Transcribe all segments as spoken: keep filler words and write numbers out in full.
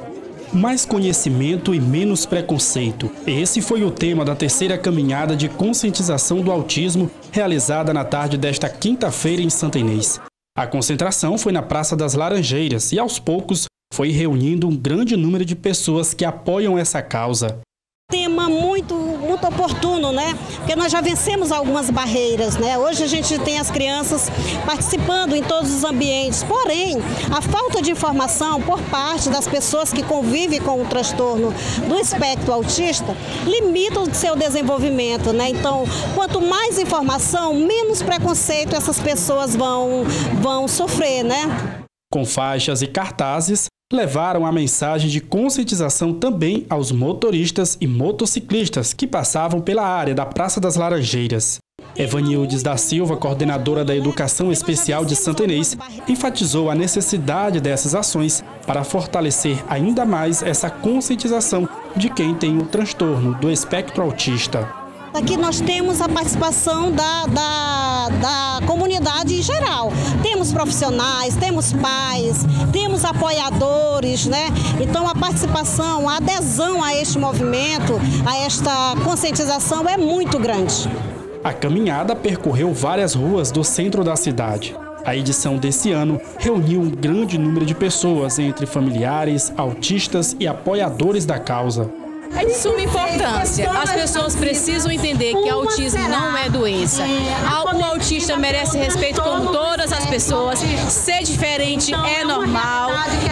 Mais conhecimento e menos preconceito. Esse foi o tema da terceira caminhada de conscientização do autismo realizada na tarde desta quinta-feira em Santa Inês. A concentração foi na Praça das Laranjeiras e, aos poucos, foi reunindo um grande número de pessoas que apoiam essa causa. Tema muito, muito oportuno, né? Porque nós já vencemos algumas barreiras, né? Hoje a gente tem as crianças participando em todos os ambientes, porém, a falta de informação por parte das pessoas que convivem com o transtorno do espectro autista limita o seu desenvolvimento, né? Então, quanto mais informação, menos preconceito essas pessoas vão, vão sofrer, né? Com faixas e cartazes, levaram a mensagem de conscientização também aos motoristas e motociclistas que passavam pela área da Praça das Laranjeiras. Evanildes da Silva, coordenadora da Educação Especial de Santa Inês, enfatizou a necessidade dessas ações para fortalecer ainda mais essa conscientização de quem tem o transtorno do espectro autista. Aqui nós temos a participação da, da, da comunidade em geral. Temos profissionais, temos pais, temos apoiadores, né? Então a participação, a adesão a este movimento, a esta conscientização é muito grande. A caminhada percorreu várias ruas do centro da cidade. A edição desse ano reuniu um grande número de pessoas, entre familiares, autistas e apoiadores da causa. É de suma importância. As pessoas precisam entender que autismo não é doença. O autista merece respeito como todas as pessoas. Ser diferente é normal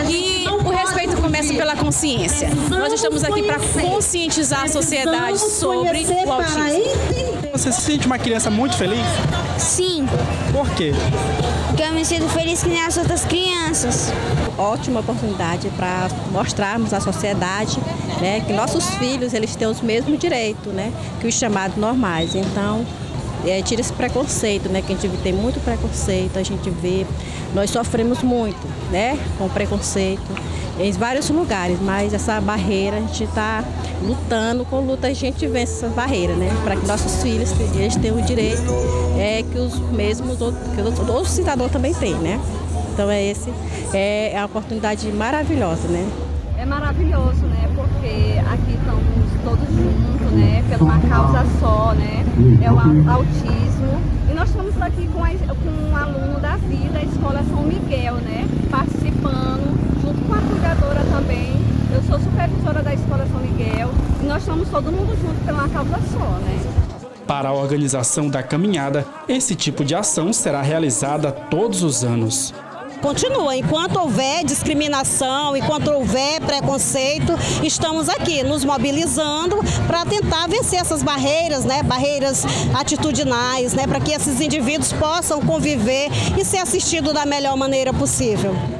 e o respeito começa pela consciência. Nós estamos aqui para conscientizar a sociedade sobre o autismo. Você se sente uma criança muito feliz? Sim. Por quê? Porque eu me sinto feliz que nem as outras crianças. Ótima oportunidade para mostrarmos à sociedade, né, que nossos filhos eles têm os mesmos direitos, né, que os chamados normais. Então, é, tira esse preconceito, né, que a gente tem muito preconceito, a gente vê, nós sofremos muito, né, com preconceito em vários lugares, mas essa barreira a gente está lutando, com luta a gente vence essa barreira, né, para que nossos filhos eles tenham o direito é, que os mesmos, que os outros cidadãos também têm, né. Então é esse, é, é uma oportunidade maravilhosa, né. É maravilhoso, né, porque aqui estamos todos juntos, né, por uma causa só, né, é o autismo. E nós estamos aqui com, a, com um aluno da vida, da Escola São Miguel, né, participando, junto com a cuidadora também. Eu sou supervisora da Escola São Miguel e nós estamos todo mundo junto por uma causa só, né. Para a organização da caminhada, esse tipo de ação será realizada todos os anos. Continua, enquanto houver discriminação, enquanto houver preconceito, estamos aqui nos mobilizando para tentar vencer essas barreiras, né, barreiras atitudinais, né, para que esses indivíduos possam conviver e ser assistidos da melhor maneira possível.